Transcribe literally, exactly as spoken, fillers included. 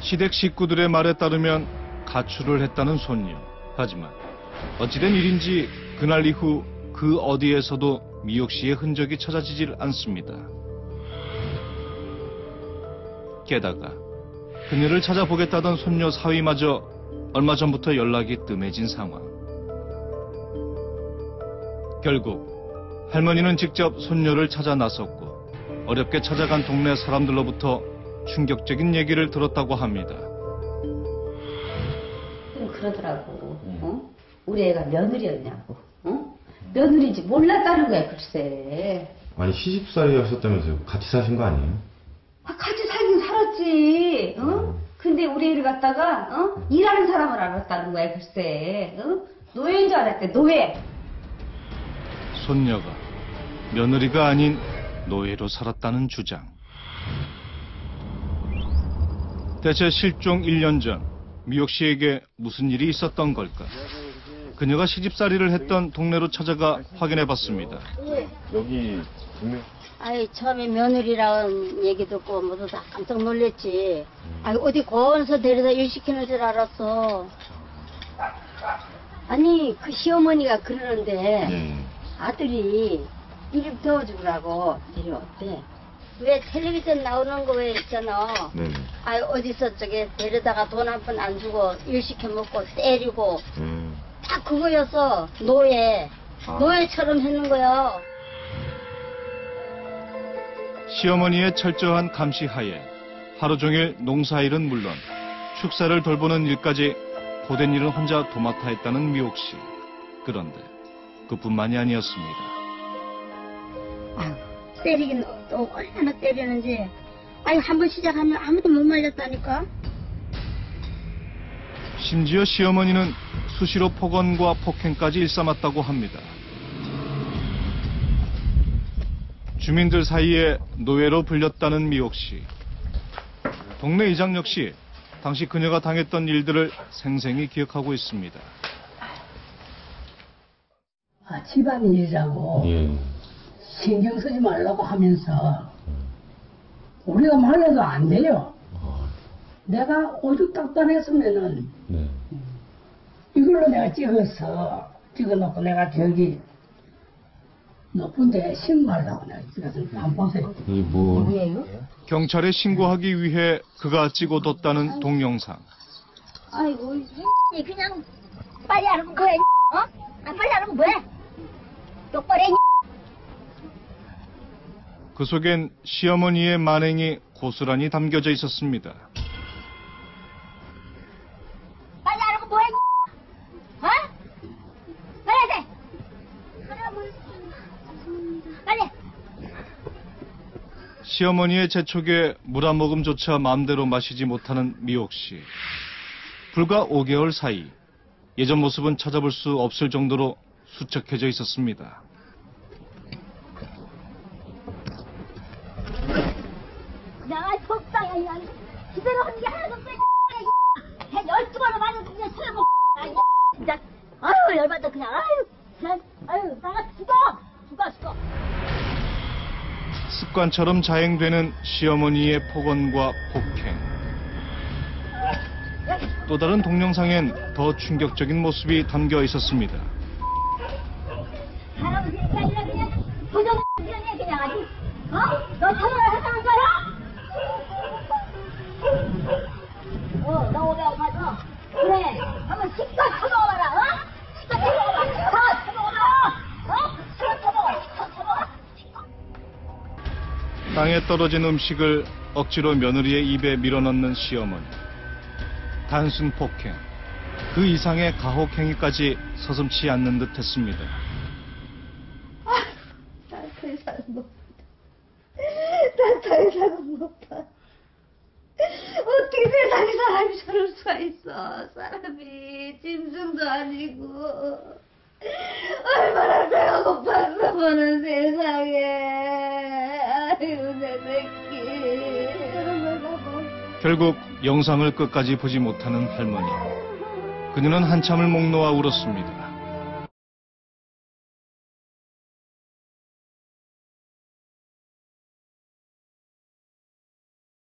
시댁 식구들의 말에 따르면 가출을 했다는 손녀. 하지만 어찌된 일인지 그날 이후 그 어디에서도 미옥 씨의 흔적이 찾아지질 않습니다. 게다가 그녀를 찾아보겠다던 손녀 사위마저 얼마 전부터 연락이 뜸해진 상황. 결국 할머니는 직접 손녀를 찾아 나섰고 어렵게 찾아간 동네 사람들로부터 충격적인 얘기를 들었다고 합니다. 그러더라고. 어? 우리 애가 며느리였냐고. 어? 며느리인지 몰랐다는 거야, 글쎄. 아니 시집살이였었다면서요. 같이 사신 거 아니에요? 아, 같이 살긴 살았지. 어? 음. 근데 우리 애를 갖다가 어? 일하는 사람을 알았다는 거야, 글쎄. 어? 노예인 줄 알았대, 노예. 손녀가 며느리가 아닌 노예로 살았다는 주장. 대체 실종 일 년 전 미옥 씨에게 무슨 일이 있었던 걸까? 그녀가 시집살이를 했던 동네로 찾아가 확인해봤습니다. 여기 동네? 아이 처음에 며느리라는 얘기 듣고 모두 다 깜짝 놀랬지. 아이 어디 고원서 데려다 일시키는 줄 알았어. 아니 그 시어머니가 그러는데 네. 아들이 이름 도와주라고 데려왔대. 왜 텔레비전 나오는 거 왜 있잖아. 네. 아 어디서 저게 데려다가 돈 한 푼 안 주고 일 시켜 먹고 때리고 음. 딱 그거였어. 노예. 아. 노예처럼 했는 거야. 시어머니의 철저한 감시 하에 하루 종일 농사일은 물론 축사를 돌보는 일까지 고된 일은 혼자 도맡아 했다는 미옥 씨. 그런데 그뿐만이 아니었습니다. 아유, 때리긴 또 얼마나 때리는지. 아유, 한 번 시작하면 아무도 못 말렸다니까. 심지어 시어머니는 수시로 폭언과 폭행까지 일삼았다고 합니다. 주민들 사이에 노예로 불렸다는 미옥 씨. 동네 이장 역시 당시 그녀가 당했던 일들을 생생히 기억하고 있습니다. 아, 집안일이라고 예. 신경 쓰지 말라고 하면서 우리가 말해도 안 돼요. 아. 내가 오죽딱단했으면은 네. 이걸로 내가 찍어서 찍어놓고 내가 저기 높은데 신고하려고 내가 찍어서 한번 보세요. 이게 뭐? 뭐예요? 경찰에 신고하기 위해 그가 찍어뒀다는 동영상. 아이고, 이 그냥 빨리 하라고 뭐해? 어? 아, 빨리 하라고 뭐해? 똑바로 해. 그 속엔 시어머니의 만행이 고스란히 담겨져 있었습니다. 빨리 하라고 뭐해? 어? 빨리 해. 빨리. 시어머니의 재촉에 물 한 모금조차 마음대로 마시지 못하는 미옥 씨. 불과 오 개월 사이 예전 모습은 찾아볼 수 없을 정도로 수척해져 있었습니다. 내가 속상해. 이런 제대로 하는 게 하나도 없어. 한 열두 번을 맞은 그냥 쳐다보고. 진짜. 아유 열받아 그냥. 아유 그냥. 아유 나가 죽어. 죽어 죽어. 습관처럼 자행되는 시어머니의 폭언과 폭행. 또 다른 동영상엔 더 충격적인 모습이 담겨 있었습니다. 할아버지가 아니라 그냥 부정이야 그냥 아직. 어? 너 처벌을 하자는 줄 알아? 어, 너 오래 가서 그래. 한번 실컷 쳐먹어봐라. 어? 실컷 쳐먹어봐. 실컷 쳐먹어봐. 어? 실컷 쳐먹어. 실컷 쳐먹어. 땅에 떨어진 음식을 억지로 며느리의 입에 밀어넣는 시어머니. 단순 폭행, 그 이상의 가혹행위까지 서슴지 않는 듯 했습니다. 아, 난 더 이상 못 봐. 난 더 이상 못 봐. 어떻게 세상에 사람이 저럴 수가 있어. 사람이 짐승도 아니고. 얼마나 배가 고팠어 보는 세상에. 아이고 내 새끼. 얼마나 못. 결국 영상을 끝까지 보지 못하는 할머니. 그녀는 한참을 목 놓아 울었습니다.